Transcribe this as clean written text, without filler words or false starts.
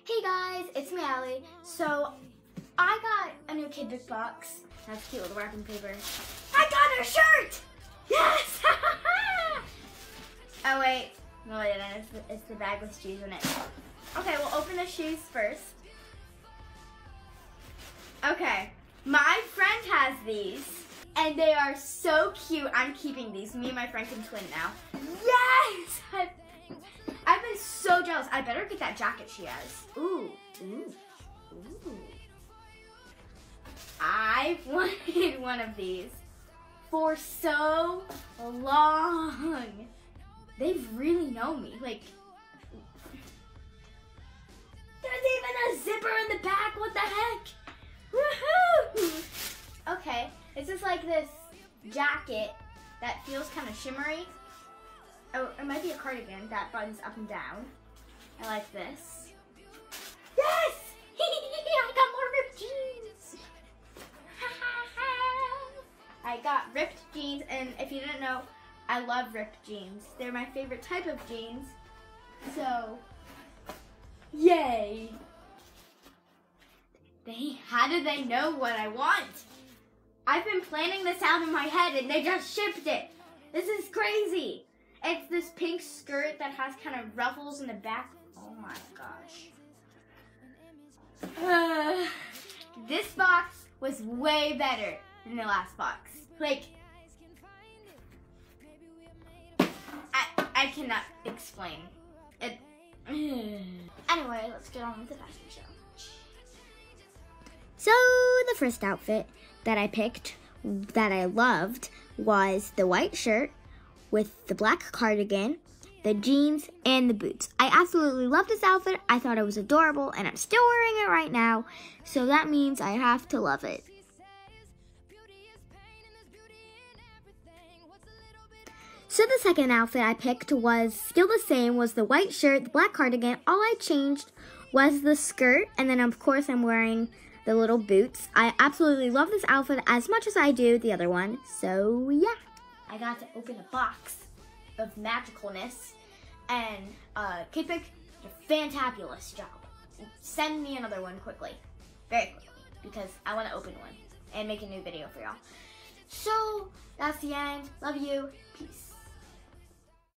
Hey guys, it's me, Allie. So, I got a new Kid Big box. That's cute with wrapping paper. I got a shirt! Yes! Oh wait, no it isn't. It's the bag with shoes in it. Okay, we'll open the shoes first. Okay, my friend has these, and they are so cute. I'm keeping these. Me and my friend can twin now. Yes! I've been so jealous. I better get that jacket she has. Ooh, ooh, ooh. I've wanted one of these for so long. They really know me. Like, there's even a zipper in the back. What the heck? Woohoo! Okay, this is like this jacket that feels kind of shimmery. Oh, it might be a cardigan that buttons up and down. I like this. Yes! I got more ripped jeans. I got ripped jeans, and if you didn't know, I love ripped jeans. They're my favorite type of jeans. So, yay! How did they know what I want? I've been planning this out in my head, and they just shipped it. This is crazy. It's this pink skirt that has kind of ruffles in the back. Oh my gosh. This box was way better than the last box. Like, I cannot explain it. Anyway, let's get on with the fashion show. So the first outfit that I picked that I loved was the white shirt with the black cardigan, the jeans, and the boots. I absolutely love this outfit. I thought it was adorable, and I'm still wearing it right now, so that means I have to love it. So the second outfit I picked was still the same, was the white shirt, the black cardigan. All I changed was the skirt, and then of course I'm wearing the little boots. I absolutely love this outfit as much as I do the other one, so yeah. I got to open a box of magicalness, and Kid-Big did a fantabulous job. Send me another one quickly, very quickly, because I want to open one and make a new video for y'all. So that's the end. Love you. Peace.